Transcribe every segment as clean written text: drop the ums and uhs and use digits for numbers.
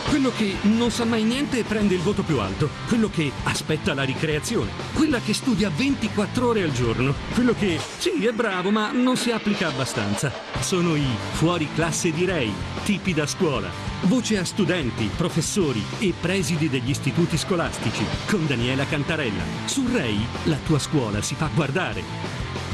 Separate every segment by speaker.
Speaker 1: quello che non sa mai niente e prende il voto più alto, quello che aspetta la ricreazione, quella che studia 24 ore al giorno, quello che, sì, è bravo ma non si applica abbastanza. Sono i fuori classe di Ray, tipi da scuola. Voce a studenti, professori e presidi degli istituti scolastici, con Daniela Cantarella. Su Ray, la tua scuola si fa guardare.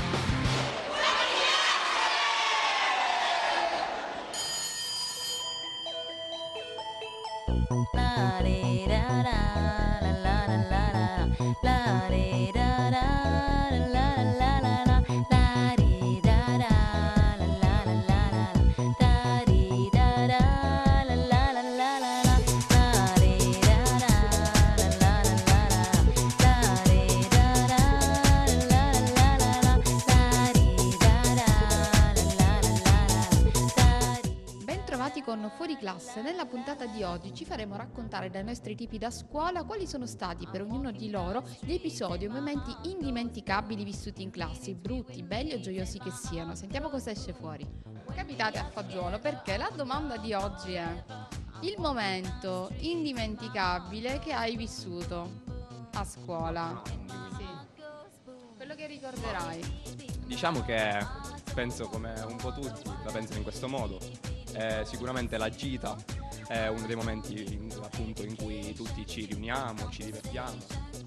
Speaker 2: Con Fuori Classe. Nella puntata di oggi ci faremo raccontare dai nostri tipi da scuola quali sono stati per ognuno di loro gli episodi o momenti indimenticabili vissuti in classe, brutti, belli o gioiosi che siano. Sentiamo cosa esce fuori. Capitate a fagiolo, perché la domanda di oggi è: il momento indimenticabile che hai vissuto a scuola? Sì. Quello che ricorderai.
Speaker 3: Diciamo che penso come un po' tutti la pensano in questo modo. Sicuramente la gita è uno dei momenti appunto in cui tutti ci riuniamo, ci divertiamo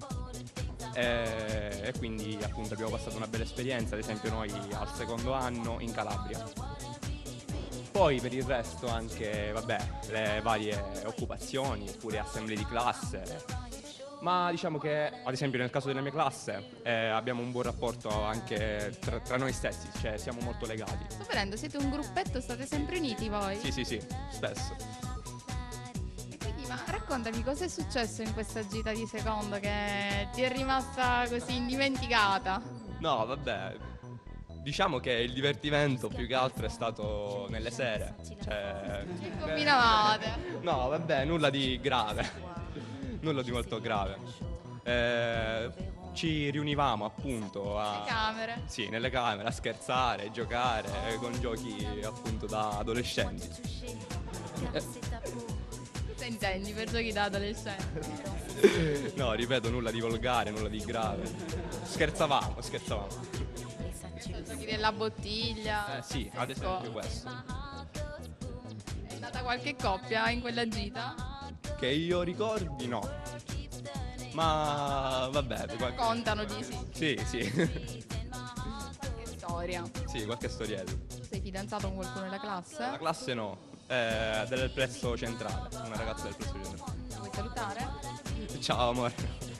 Speaker 3: e quindi appunto abbiamo passato una bella esperienza, ad esempio noi al secondo anno in Calabria. Poi per il resto anche le varie occupazioni, oppure assemblee di classe. Ma diciamo che, ad esempio, nel caso della mia classe abbiamo un buon rapporto anche tra noi stessi, cioè siamo molto legati.
Speaker 2: Sto vedendo, siete un gruppetto, state sempre uniti voi?
Speaker 3: Sì, spesso.
Speaker 2: E quindi, ma raccontami cosa è successo in questa gita di secondo che ti è rimasta così indimenticata?
Speaker 3: No, vabbè, diciamo che il divertimento più che altro è stato nelle sere. Cioè,
Speaker 2: Che combinavate?
Speaker 3: No, vabbè, nulla di grave. Nulla di molto grave. Ci riunivamo appunto
Speaker 2: Le camere?
Speaker 3: Sì, nelle camere a scherzare, giocare con giochi appunto da adolescenti.
Speaker 2: Cosa intendi per giochi da adolescente?
Speaker 3: No, ripeto, nulla di volgare, nulla di grave. Scherzavamo.
Speaker 2: Giochi della bottiglia?
Speaker 3: Sì, ad esempio questo.
Speaker 2: È nata qualche coppia in quella gita?
Speaker 3: Che io ricordi no. Ma vabbè,
Speaker 2: Contano di sì.
Speaker 3: Sì.
Speaker 2: Qualche storia.
Speaker 3: Sì, qualche storiella.
Speaker 2: Sei fidanzato con qualcuno della classe?
Speaker 3: La classe no, del plesso centrale, una ragazza del plesso centrale.
Speaker 2: La vuoi salutare?
Speaker 3: Ciao amore.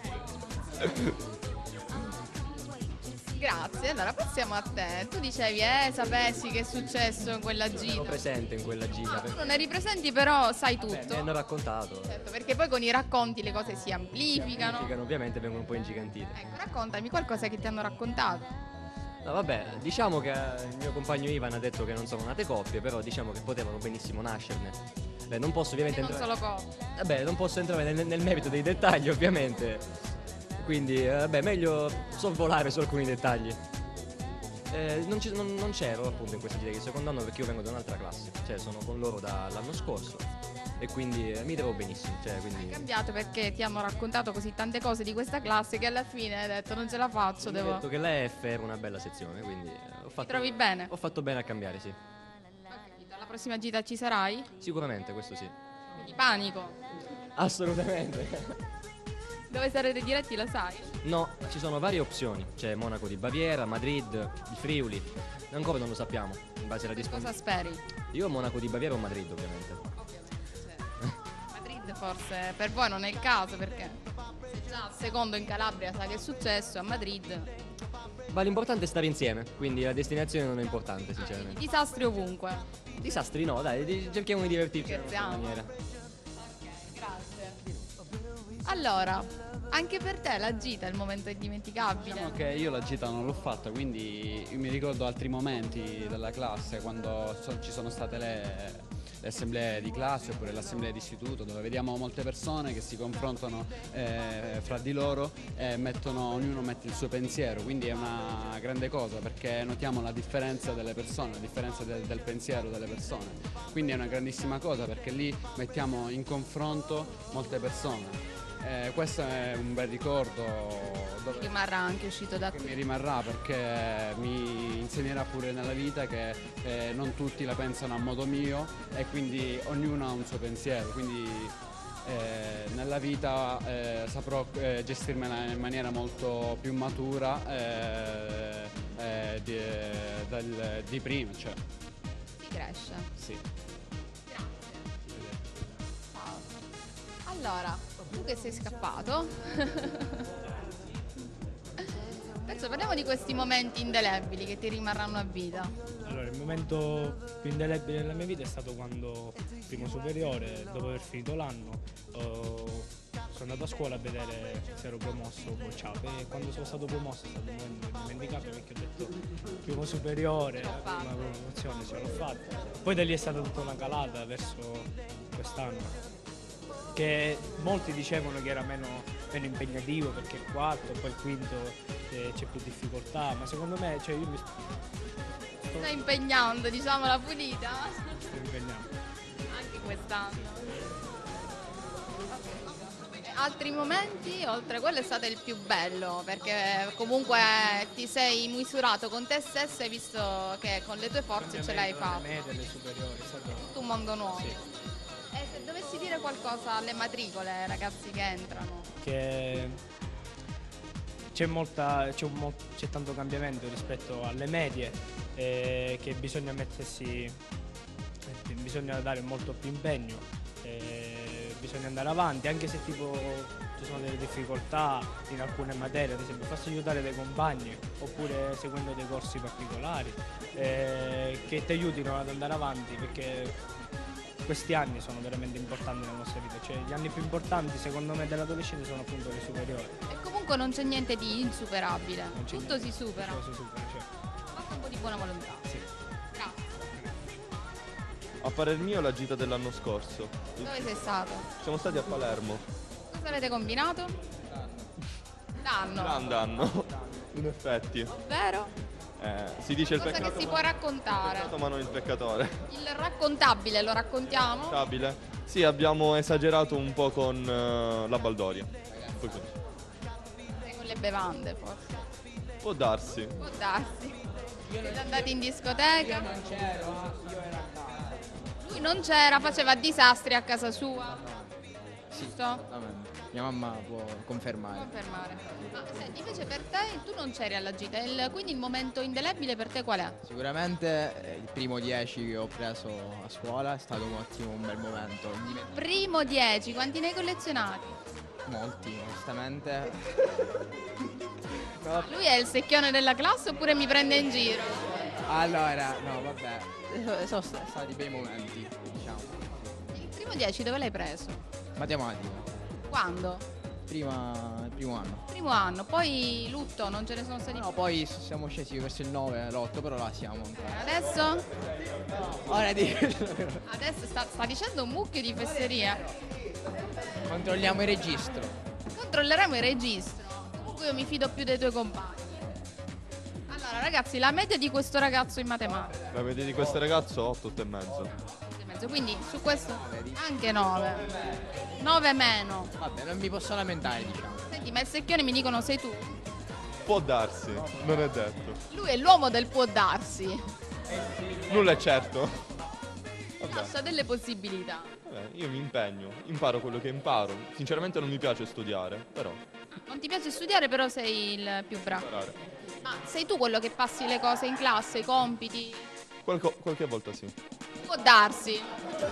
Speaker 2: Grazie, allora passiamo a te. Tu dicevi, sapessi che è successo in quella gita.
Speaker 4: Ero presente in quella gita.
Speaker 2: Tu non eri presenti, però sai tutto.
Speaker 4: Mi hanno raccontato.
Speaker 2: Certo, perché poi con i racconti le cose si amplificano.
Speaker 4: Ovviamente vengono un po' ingigantite.
Speaker 2: Ecco, raccontami qualcosa che ti hanno raccontato.
Speaker 4: No, vabbè, diciamo che il mio compagno Ivan ha detto che non sono nate coppie, però diciamo che potevano benissimo nascerne. Beh, non posso ovviamente
Speaker 2: E non solo coppie.
Speaker 4: Vabbè, non posso entrare nel merito dei dettagli, ovviamente. Quindi, meglio sorvolare su alcuni dettagli. Non c'ero appunto in questa gita di secondo anno perché io vengo da un'altra classe, cioè sono con loro dall'anno scorso e quindi mi trovo benissimo.
Speaker 2: È cambiato perché ti hanno raccontato così tante cose di questa classe che alla fine hai detto non ce la faccio,
Speaker 4: Ho detto che la F era una bella sezione, quindi
Speaker 2: Ti trovi bene?
Speaker 4: Ho fatto bene a cambiare, sì.
Speaker 2: Alla prossima gita ci sarai?
Speaker 4: Sicuramente, questo sì.
Speaker 2: Quindi panico.
Speaker 4: Assolutamente.
Speaker 2: Dove sarete diretti lo sai?
Speaker 4: No, ci sono varie opzioni. C'è Monaco di Baviera, Madrid, il Friuli. Ancora non lo sappiamo, in base alla
Speaker 2: Cosa
Speaker 4: disponibilità.
Speaker 2: speri?
Speaker 4: Io Monaco di Baviera o Madrid, ovviamente.
Speaker 2: Madrid forse per voi non è il caso perché se già al secondo in Calabria sa che è successo, a Madrid
Speaker 4: Ma l'importante è stare insieme, quindi la destinazione non è importante, sinceramente.
Speaker 2: disastri ovunque.
Speaker 4: Disastri no, dai, cerchiamo di divertirci in questa
Speaker 2: Scherziamo.
Speaker 4: maniera.
Speaker 2: Grazie. Allora, anche per te la gita è il momento indimenticabile.
Speaker 5: Diciamo che io la gita non l'ho fatta, quindi io mi ricordo altri momenti della classe quando ci sono state le assemblee di classe oppure le assemblee di istituto, dove vediamo molte persone che si confrontano fra di loro e ognuno mette il suo pensiero, quindi è una grande cosa perché notiamo la differenza delle persone, la differenza del pensiero delle persone, quindi è una grandissima cosa perché lì mettiamo in confronto molte persone. Questo è un bel ricordo
Speaker 2: Rimarrà anche uscito da
Speaker 5: che
Speaker 2: qui.
Speaker 5: mi rimarrà perché mi insegnerà pure nella vita che non tutti la pensano a modo mio e quindi ognuno ha un suo pensiero, quindi nella vita saprò gestirmela in maniera molto più matura di prima, cioè.
Speaker 2: Si cresce.
Speaker 5: Sì.
Speaker 2: Ciao. Allora, tu che sei scappato, penso parliamo di questi momenti indelebili che ti rimarranno a vita.
Speaker 6: Allora, il momento più indelebile della mia vita è stato quando, primo superiore, dopo aver finito l'anno, sono andato a scuola a vedere se ero promosso o bocciato. E quando sono stato promosso è stato un momento indimenticato perché ho detto primo superiore, la prima promozione ce l'ho fatta. Poi da lì è stata tutta una calata verso quest'anno, che molti dicevano che era meno impegnativo perché il quarto, poi il quinto c'è più difficoltà, ma secondo me io mi
Speaker 2: Stai impegnando, diciamo, la pulita
Speaker 6: sto impegnando.
Speaker 2: anche quest'anno. Altri momenti, oltre quello è stato il più bello, perché comunque ti sei misurato con te stesso e hai visto che con le tue forze ce l'hai fatta.
Speaker 6: Le medie, le superiori, è stato
Speaker 2: Tutto un mondo nuovo.
Speaker 6: sì.
Speaker 2: E se dovessi dire qualcosa alle matricole, ai ragazzi che entrano,
Speaker 6: Che c'è tanto cambiamento rispetto alle medie, che bisogna bisogna dare molto più impegno, bisogna andare avanti, anche se tipo ci sono delle difficoltà in alcune materie, ad esempio farsi aiutare dai compagni oppure seguendo dei corsi particolari che ti aiutino ad andare avanti, perché questi anni sono veramente importanti nella nostra vita, cioè gli anni più importanti secondo me dell'adolescenza sono appunto le superiori.
Speaker 2: e comunque non c'è niente di insuperabile,
Speaker 6: Non c'è
Speaker 2: tutto
Speaker 6: niente,
Speaker 2: si supera,
Speaker 6: tutto si supera, cioè.
Speaker 2: basta un po' di buona volontà.
Speaker 6: Sì.
Speaker 2: Grazie.
Speaker 7: A parer mio la gita dell'anno scorso.
Speaker 2: Dove sei stato?
Speaker 7: Siamo stati a Palermo.
Speaker 2: Cosa avete combinato? Danno.
Speaker 7: Grande anno, in effetti.
Speaker 2: Ovvero?
Speaker 7: Si dice il
Speaker 2: Cosa
Speaker 7: peccato,
Speaker 2: che si può raccontare?
Speaker 7: ma non il peccatore.
Speaker 2: Il raccontabile lo raccontiamo?
Speaker 7: Stabile? Sì, abbiamo esagerato un po' con la baldoria. Poi così.
Speaker 2: Con le bevande forse.
Speaker 7: Può darsi.
Speaker 2: Può darsi. Siete andati in discoteca? Lui non c'era, faceva disastri a casa sua. Giusto?
Speaker 8: Mia mamma può confermare.
Speaker 2: Confermare. Ma senti, invece per te tu non c'eri alla gita, quindi il momento indelebile per te qual è?
Speaker 8: Sicuramente il primo 10 che ho preso a scuola è stato un bel momento.
Speaker 2: Primo 10, quanti ne hai collezionati?
Speaker 8: Molti, onestamente.
Speaker 2: Lui è il secchione della classe oppure mi prende in giro?
Speaker 8: Allora, no, vabbè, sono stati bei momenti, diciamo.
Speaker 2: Il primo 10 dove l'hai preso?
Speaker 8: Matematica,
Speaker 2: Quando?
Speaker 8: il primo anno.
Speaker 2: Primo anno, poi lutto, non ce ne sono stati
Speaker 8: No,
Speaker 2: più.
Speaker 8: poi siamo scesi verso il 9, l'8, però là siamo ancora.
Speaker 2: Adesso?
Speaker 8: Ora
Speaker 2: Adesso sta dicendo un mucchio di fesseria.
Speaker 8: controlliamo il registro.
Speaker 2: Controlleremo il registro. Comunque io mi fido più dei tuoi compagni. Allora ragazzi, la media di questo ragazzo in matematica.
Speaker 7: La media di questo ragazzo 8,5.
Speaker 2: Quindi su questo anche 9. 9 meno.
Speaker 8: Vabbè, non mi posso lamentare, diciamo.
Speaker 2: Senti, ma il secchione mi dicono sei tu.
Speaker 7: Può darsi, non è detto.
Speaker 2: Lui è l'uomo del può darsi.
Speaker 7: Nulla è certo.
Speaker 2: Lascia delle possibilità.
Speaker 7: Vabbè, io mi impegno, imparo quello che imparo. Sinceramente non mi piace studiare, però
Speaker 2: Non ti piace studiare, però sei il più bravo.
Speaker 7: imparare.
Speaker 2: Ma sei tu quello che passi le cose in classe, i compiti?
Speaker 7: Qualche volta sì.
Speaker 2: Può darsi.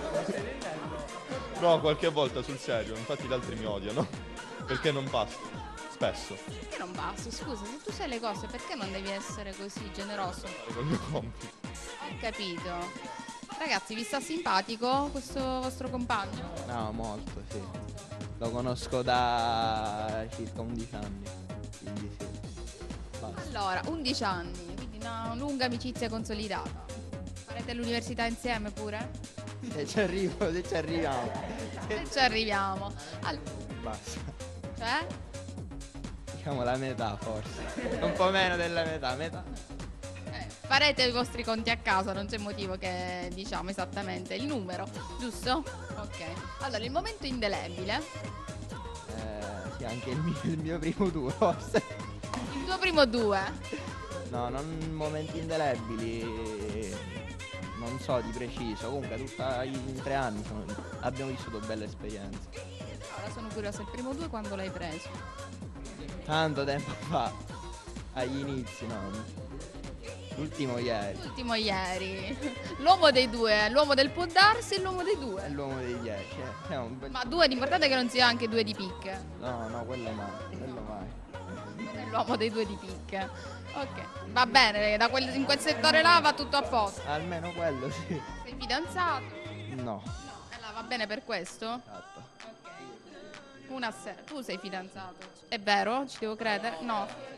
Speaker 7: No, qualche volta sul serio, infatti gli altri mi odiano. Perché non passo. Spesso.
Speaker 2: Perché non passi? Scusa, se tu sai le cose, perché non devi essere così generoso?
Speaker 7: Col mio compito.
Speaker 2: Ho capito. Ragazzi, vi sta simpatico questo vostro compagno?
Speaker 8: No, molto, sì. Lo conosco da circa 11 anni, quindi sì. Basta.
Speaker 2: Allora, 11 anni, quindi una lunga amicizia consolidata. Farete l'università insieme pure?
Speaker 8: Se ci arrivo, se ci arriviamo.
Speaker 2: Se ci arriviamo.
Speaker 8: Basta.
Speaker 2: Cioè?
Speaker 8: Diciamo la metà forse. Un po' meno della metà.
Speaker 2: Farete i vostri conti a casa, non c'è motivo che diciamo esattamente il numero, giusto? Ok. Allora, il momento indelebile.
Speaker 8: Sì, anche il mio primo tour forse.
Speaker 2: Il tuo primo 2.
Speaker 8: No, non momenti indelebili. Non so di preciso. Comunque in 3 anni abbiamo vissuto belle esperienze.
Speaker 2: Ora sono curiosa, il primo 2 quando l'hai preso?
Speaker 8: Tanto tempo fa. Agli inizi, no. L'ultimo ieri.
Speaker 2: L'ultimo ieri. L'uomo dei 2, l'uomo del può darsi e l'uomo dei 2.
Speaker 8: È l'uomo dei 10.
Speaker 2: Ma 2, l'importante è che non sia anche 2 di picche.
Speaker 8: No, quello mai.
Speaker 2: Non è l'uomo dei 2 di picche. Ok, va bene, in quel settore là va tutto a posto.
Speaker 8: Almeno quello sì.
Speaker 2: Sei fidanzato?
Speaker 8: No.
Speaker 2: Allora, va bene per questo?
Speaker 8: Esatto.
Speaker 2: Ok. Una sera. Tu sei fidanzato? È vero? Ci devo credere? No.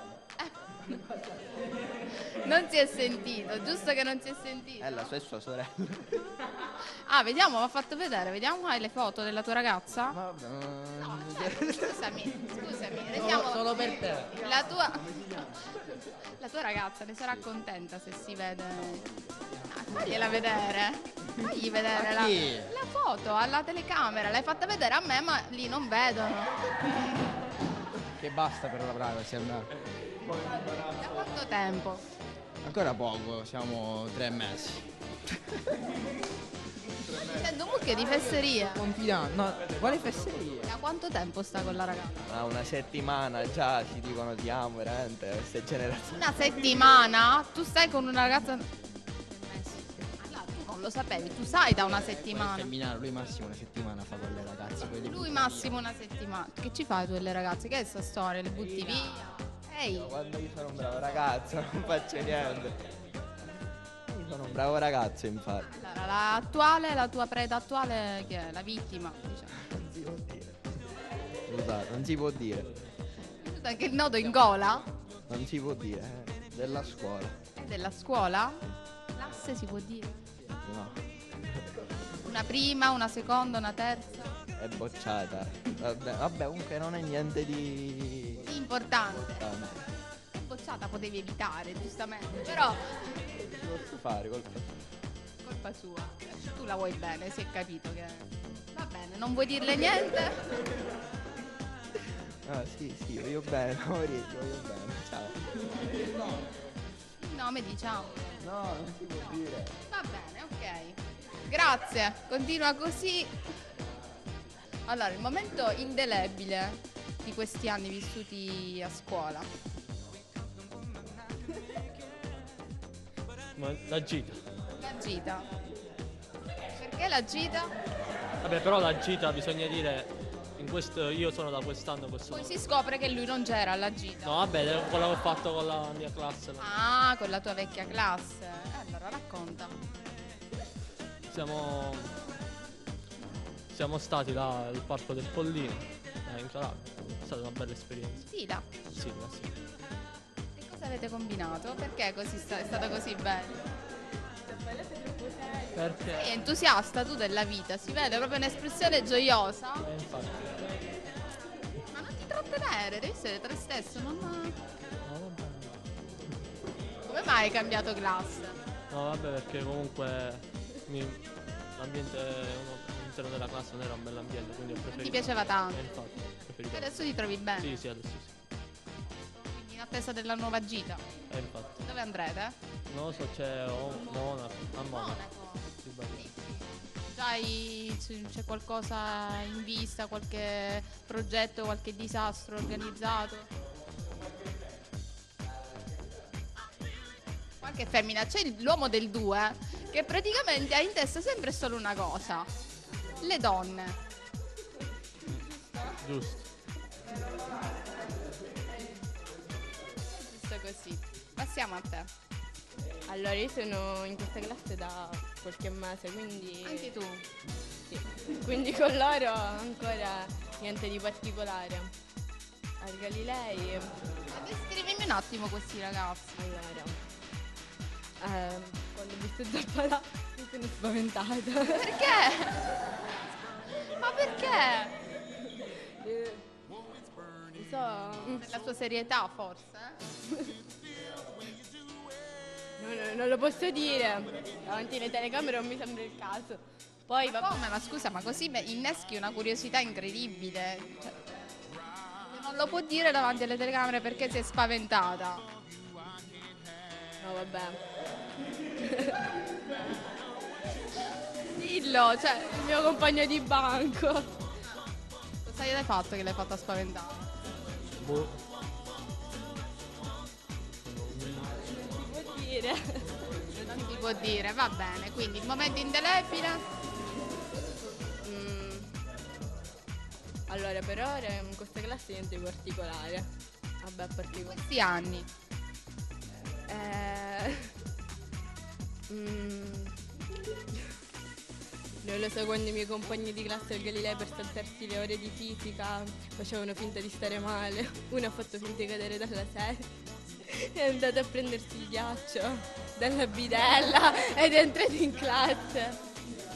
Speaker 2: Non si è sentito, giusto che non si è sentito.
Speaker 8: È la sua sorella.
Speaker 2: Ah, vediamo, mi ha fatto vedere, vediamo, hai le foto della tua ragazza?
Speaker 8: Vabbè,
Speaker 2: No, certo, scusami, vediamo.
Speaker 4: Solo per te.
Speaker 2: La tua ragazza ne sarà contenta se si vede. Fagliela vedere. Fagli vedere la foto alla telecamera. L'hai fatta vedere a me, ma lì non vedono.
Speaker 5: Che basta per la privacy almeno.
Speaker 2: Da quanto tempo?
Speaker 5: Ancora poco, siamo 3 mesi.
Speaker 2: Sento mucche di fesseria.
Speaker 5: Confidando, no, quale fesserie?
Speaker 2: Da quanto tempo sta con la ragazza?
Speaker 8: Una settimana già si dicono ti amo, veramente, queste generazioni.
Speaker 2: Una settimana? Tu stai con una ragazza. Allora, tu non lo sapevi, tu sai da una settimana.
Speaker 5: Femminale, lui massimo una settimana fa con le ragazze.
Speaker 2: Lui massimo una settimana. Che ci fai tu e le ragazze? Che è sta storia? Le butti via? Ehi,
Speaker 8: Quando io sono un bravo ragazzo non faccio niente. Io sono un bravo ragazzo, infatti.
Speaker 2: allora, la tua preda attuale che è? La vittima, diciamo.
Speaker 8: Non si può dire. Scusate, non si può dire.
Speaker 2: Scusa, anche il nodo in gola?
Speaker 8: Non si può dire, della scuola.
Speaker 2: Della scuola? Classe si può dire?
Speaker 8: No,
Speaker 2: Una prima, una seconda, una terza?
Speaker 8: è bocciata. Vabbè, comunque non è niente di
Speaker 2: Importante.
Speaker 8: importante.
Speaker 2: Bocciata potevi evitare, giustamente. Però,
Speaker 8: Che posso fare?
Speaker 2: colpa sua. Tu la vuoi bene, si è capito che. Va bene, non vuoi dirle niente?
Speaker 8: Ah, sì, voglio bene, Maurizio, voglio bene. Ciao.
Speaker 2: Il nome diciamo.
Speaker 8: No, non si può dire.
Speaker 2: Va bene, ok. Grazie, continua così. Allora, il momento indelebile di questi anni vissuti a scuola.
Speaker 6: Ma la gita.
Speaker 2: La gita. Perché la gita?
Speaker 6: Vabbè, però la gita bisogna dire, io sono da quest'anno questo.
Speaker 2: Poi si scopre che lui non c'era alla gita.
Speaker 6: No, vabbè, quello che ho fatto con la mia classe. No.
Speaker 2: Ah, con la tua vecchia classe. Allora racconta.
Speaker 6: Siamo stati là al Parco del Pollino, in Calabria. È stata una bella esperienza.
Speaker 2: Sì, là.
Speaker 6: Sì, ma sì.
Speaker 2: E cosa avete combinato? Perché è stato così bello?
Speaker 6: Perché?
Speaker 2: Sei entusiasta tu della vita, si vede proprio un'espressione gioiosa.
Speaker 6: Infatti.
Speaker 2: Ma non ti trattenere, devi essere te stesso, non.
Speaker 6: No, vabbè.
Speaker 2: Come mai hai cambiato classe?
Speaker 6: No, vabbè, perché comunque l'ambiente all'interno della classe non era un bell'ambiente, quindi ho preferito.
Speaker 2: Ti piaceva tanto.
Speaker 6: Infatti, ho preferito.
Speaker 2: E adesso ti trovi bene?
Speaker 6: Sì, sì, adesso sì.
Speaker 2: Quindi in attesa della nuova gita.
Speaker 6: Infatti.
Speaker 2: Dove andrete?
Speaker 6: Non lo so, c'è Monaco. A Monaco.
Speaker 2: Monaco.
Speaker 6: Sì, bello.
Speaker 2: C'è qualcosa in vista, qualche progetto, qualche disastro organizzato? Qualche femmina, c'è l'uomo del 2 che praticamente ha in testa sempre solo una cosa: le donne.
Speaker 6: Giusto.
Speaker 2: Giusto così. Passiamo a te.
Speaker 9: Allora, io sono in questa classe da qualche mese, quindi.
Speaker 2: Anche tu.
Speaker 9: Sì. Quindi con loro ancora niente di particolare. Al Galilei.
Speaker 2: Descrivimi un attimo questi ragazzi.
Speaker 9: Allora. Con quando ho visto Zappalà mi sono spaventata.
Speaker 2: Perché? Ma perché?
Speaker 9: Non so.
Speaker 2: Per la sua serietà, forse?
Speaker 9: Non lo posso dire. Davanti alle telecamere non mi sembra il caso. Poi
Speaker 2: Ma come? Ma scusa, ma così inneschi una curiosità incredibile. Cioè, non lo può dire davanti alle telecamere perché si è spaventata.
Speaker 9: No, vabbè.
Speaker 2: Dillo, cioè,
Speaker 9: Il mio compagno di banco.
Speaker 2: cosa gli hai fatto che l'hai fatta spaventare?
Speaker 8: Boh.
Speaker 9: Non si può dire.
Speaker 2: Non si può dire, va bene. Quindi il momento indelebile.
Speaker 9: Allora, per ora in questa classe niente di particolare. Vabbè, a parte questo.
Speaker 2: Questi anni.
Speaker 9: Non lo so, quando i miei compagni di classe al Galileo per saltarsi le ore di fisica facevano finta di stare male. Uno ha fatto finta di cadere dalla sedia, è andato a prendersi il ghiaccio dalla bidella ed è entrato in classe.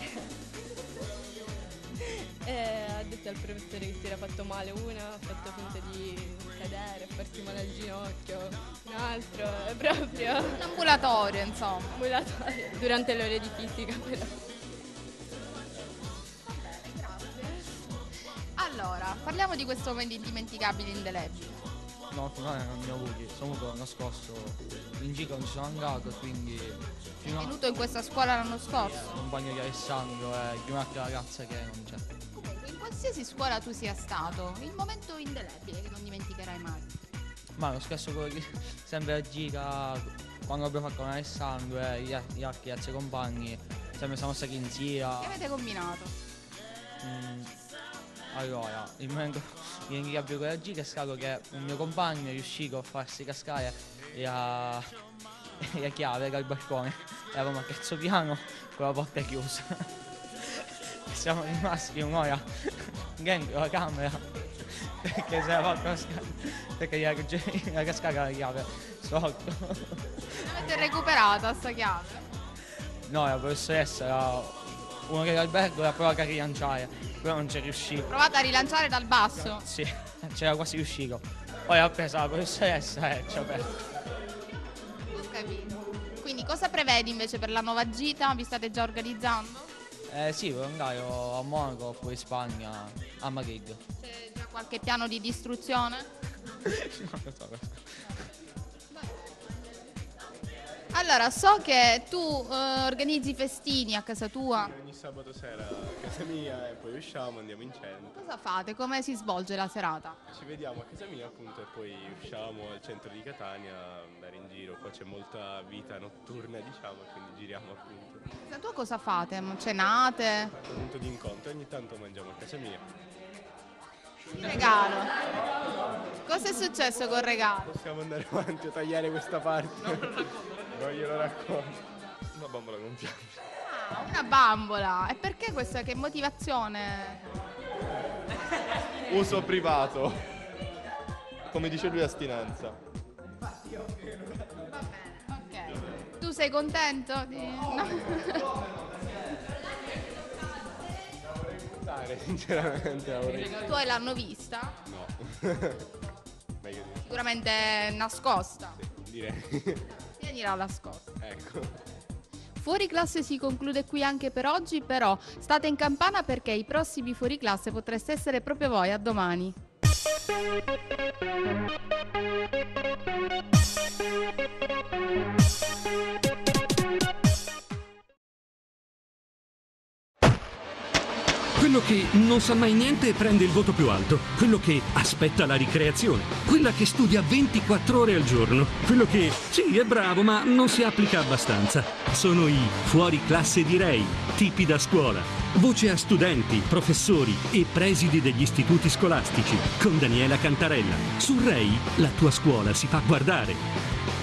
Speaker 9: Ha detto al professore che si era fatto male, uno ha fatto finta di cadere, a farsi male al ginocchio, un altro è proprio
Speaker 2: Un ambulatorio, insomma.
Speaker 9: ambulatorio durante le ore di fisica però.
Speaker 2: Allora, parliamo di questo momento indimenticabile indelebile.
Speaker 10: No, finora non ne ho avuti, sono avuto l'anno scorso, in giro non ci sono andato, quindi
Speaker 2: È
Speaker 10: fino a
Speaker 2: venuto in questa scuola l'anno scorso.
Speaker 10: un compagno di Alessandro e di un'altra ragazza che non c'è.
Speaker 2: In qualsiasi scuola tu sia stato, il momento indelebile che non dimenticherai mai.
Speaker 10: Ma lo stesso quello che sempre a Giga, quando abbiamo fatto con Alessandro e gli altri ragazzi compagni, sempre siamo stati in
Speaker 2: Che
Speaker 10: Sia.
Speaker 2: avete combinato?
Speaker 10: Allora, il momento inenarrabile con la Giga è stato che un mio compagno è riuscito a farsi cascare la chiave dal balcone. Eravamo al terzo piano con la porta chiusa. Siamo rimasti un'ora dentro la camera perché si era fatto cascare, perché gli era cascata la chiave sotto.
Speaker 2: Avete recuperato sta chiave?
Speaker 10: No, la professoressa era uno che dall'albergo l'ha provato a rilanciare, però non c'è riuscito.
Speaker 2: Provate a rilanciare dal basso.
Speaker 10: Sì, c'era quasi riuscito. Poi l'ha presa la professoressa e ci ha aperto.
Speaker 2: Ho capito. Quindi cosa prevedi invece per la nuova gita? Vi state già organizzando?
Speaker 10: Sì, volevo andare a Monaco oppure in Spagna, a Madrid.
Speaker 2: C'è già qualche piano di distruzione?
Speaker 10: Non lo so.
Speaker 2: Allora, so che tu organizzi festini a casa tua.
Speaker 11: Ogni sabato sera a casa mia e poi usciamo, andiamo in centro.
Speaker 2: Cosa fate? Come si svolge la serata?
Speaker 11: Ci vediamo a casa mia appunto e poi usciamo al centro di Catania a andare in giro. Qua c'è molta vita notturna diciamo, quindi giriamo appunto.
Speaker 2: Casa tua cosa fate? Cenate?
Speaker 11: Punto di incontro, ogni tanto mangiamo a casa mia.
Speaker 2: Il regalo. Cosa è successo col regalo?
Speaker 11: Possiamo andare avanti a tagliare questa parte. Non glielo racconto. Una bambola non piange.
Speaker 2: Ah, una bambola. E perché questa? Che motivazione?
Speaker 7: Uso privato. Come dice lui, astinenza.
Speaker 2: Va bene, ok. Tu sei contento? No.
Speaker 11: Sinceramente
Speaker 2: I tuoi l'hanno vista?
Speaker 11: No. Meglio di
Speaker 2: Sicuramente nascosta.
Speaker 11: sì, direi.
Speaker 2: Tienila nascosta.
Speaker 11: Ecco.
Speaker 2: Fuori classe si conclude qui anche per oggi, però state in campana perché i prossimi fuori classe potreste essere proprio voi. A domani.
Speaker 1: Quello che non sa mai niente e prende il voto più alto. Quello che aspetta la ricreazione. Quella che studia 24 ore al giorno. Quello che, sì, è bravo, ma non si applica abbastanza. Sono i fuori classe di Rei, tipi da scuola. Voce a studenti, professori e presidi degli istituti scolastici. Con Daniela Cantarella. Su Rei, la tua scuola si fa guardare.